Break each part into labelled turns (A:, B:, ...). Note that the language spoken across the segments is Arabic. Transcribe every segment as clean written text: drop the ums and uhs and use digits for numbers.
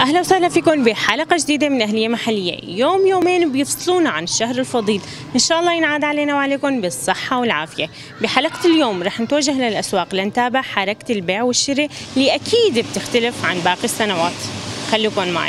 A: أهلا وسهلا فيكم بحلقة جديدة من أهلية محلية. يوم يومين بيفصلونا عن الشهر الفضيل، إن شاء الله ينعاد علينا وعليكم بالصحة والعافية. بحلقة اليوم رح نتوجه للأسواق لنتابع حركة البيع والشراء اللي أكيد بتختلف عن باقي السنوات. خليكم معي.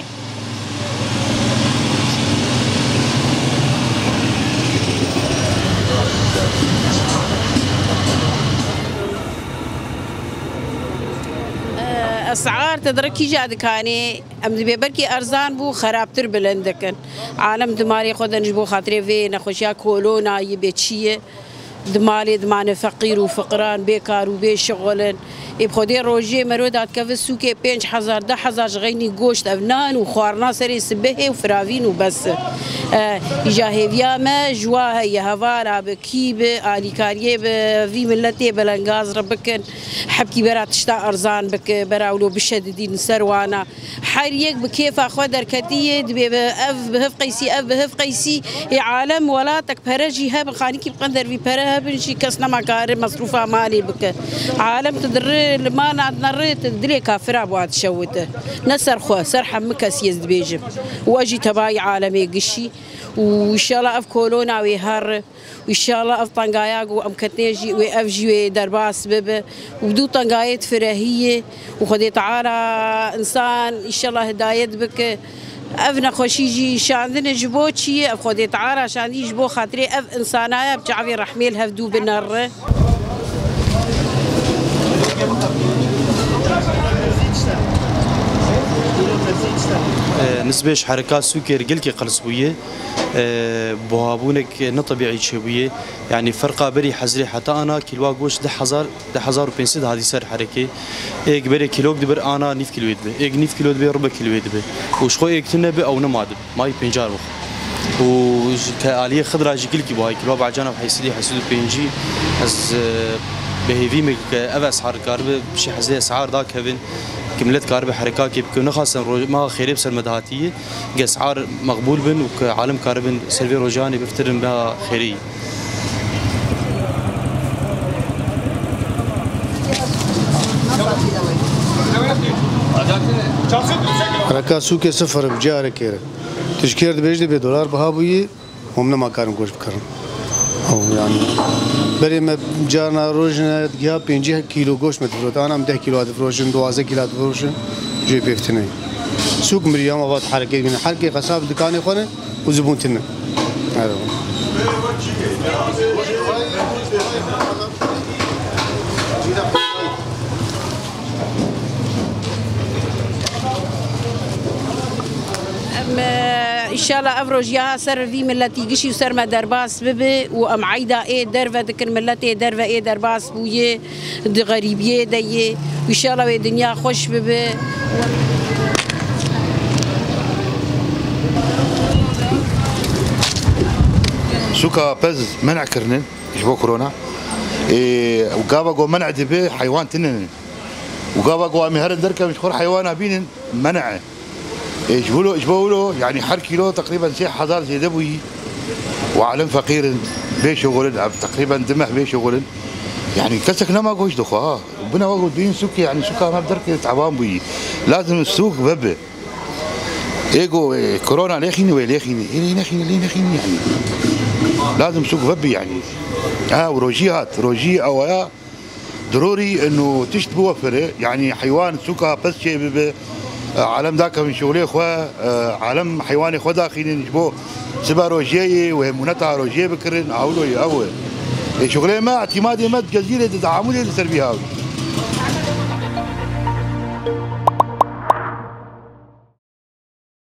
B: اسعار تدركي جادك هاني ام دبي بركي ارزان بو خرابتر بلندكن عالم دماري خود نجبو خاطري في نخوشيا كورونا يبيتشيه دمالي دمان فقير وفقران بيكار وبيشغلن يبخدي روجي مرودات كف السوق 5000 10000 غيني گوشت افنان وخوارنا سري سبه وفرافين وبس جاهيفيا ما جوا هي هفارا بكيب اليكاريه في ملتي بلنغاز ربكن حبكي برا تشتا ارزان بك براولو بشديدين سروانا حريق بكيف اخو دركتيه اف بهف قيسي اف بهف قيسي عالم ولا تكبرجي هب خانيكي بقندر في برا بنشي كسنا مكار مصروفه مالي بك عالم تدر لما نريت دلي كافره بواد شوته نسر خو سرح مكس يزد بيجم واجي تباي عالمي قشي وان شاء الله اف كورونا ويهر وان شاء الله اف طنقاياق وام كتنيجي واف جي درباس بب ودو طنقايت فرهيه وخدي تعالى انسان ان شاء الله هدايت بك افنا خوشيجي شاندن جبوتشي اف خدي تعالى شان يجبو خاطري اف انسانايا بتعرفي رحميل هفدو بالنار
C: نسبة حركات سوكر قلكي قلصوية بوابونك نطبيعي شوية يعني فرقة بري حزري حتى أنا كيلو جوش 10,000 وبنسد هذه سر حركة إيك بري كيلو دبر أنا 9 كيلو دبر إيك 9 كيلو دبر ربع كيلو دبر وش خو إيك تنبه أو نماد ماي بنجار وخ وكآلية خضراء جيلكي بهاي كيلو بعجانا بحيسدي حسود بنجي از بهيفي مك أبس حركة بشي حزري أسعار ذاك هبن كملت كارب حركات كيف كنا خاصة ما خيري بس المدهاتية أسعار مقبول بن وكعالم كاربن سيرفي روجاني بفترن بها خيرية.
D: حركات سوق صفر بجارة كيرة تشكير بيجي بدولار بهابوية هم ما كانوا كوش بكرم أو يعني بري ما جانا روجنا جاب 5 كيلو گوشت متفروت أنا 10 كيلو أتفروشن 12 كيلو أتفروشن جي بيفتني سوق مريم أبغى حركة من حركة قصاب دكاني خونه وزبون تنا هذا
B: ان شاء الله افرج يا سر في ملتي قشي وسر ما درباس ببي وام عيدا ايه درفه ذكر ملتي درفه ايه درباس بويه دي غريبيه دي وان شاء الله الدنيا خوش ببي
E: سوكا بز منع كرنن يشبو كورونا وقابا قو منع دبي حيوان تنن وقابا قو مهر دركه مش خور حيوان بين منع ايش يعني حر كيلو تقريبا 6,000 زي دبوي وعالم فقير بيشغل تقريبا دمح بيشغل يعني كسكنا ما قوش دخوا بنا وقت دين سوق يعني سوق ما بدرك تعبان بي لازم السوق بب ايجو كورونا ليخيني وليخيني ليخيني يعني لازم سوق بب يعني وروجيات روجي او ضروري انه تشتبوا وفره يعني حيوان سوق بس شيء بب عالم ذاك من شغله خوا عالم حيواني خوا داخلين نجبو سبا روجيه وهمونتها روجيه بكرن اولو اول شغله ما اعتمادي مد جزيره تعاملي لسربيها